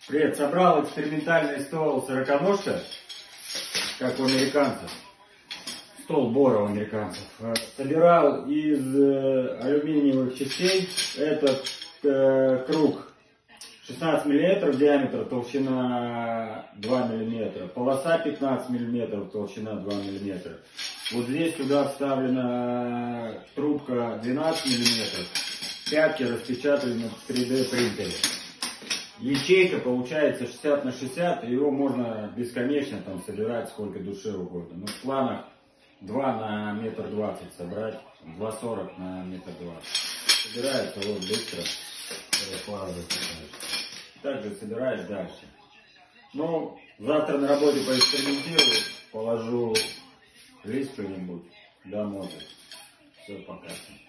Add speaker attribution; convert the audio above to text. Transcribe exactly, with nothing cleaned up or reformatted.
Speaker 1: Привет, собрал экспериментальный стол сороконожка, как у американцев. Стол Бора у американцев. Собирал из э, алюминиевых частей этот э, круг шестнадцать миллиметров диаметр, толщина два миллиметра. Полоса пятнадцать миллиметров, толщина два миллиметра. Вот здесь сюда вставлена трубка двенадцать миллиметров. Пятки распечатали на три дэ принтере. Ячейка получается шестьдесят на шестьдесят, и его можно бесконечно там собирать сколько душе угодно. Но в планах два на метр двадцать собрать, два сорок на метр двадцать. Собирается вот быстро. Также собираешь дальше. Ну, завтра на работе поэкспериментирую, положу лист что-нибудь, да, может. Все, пока.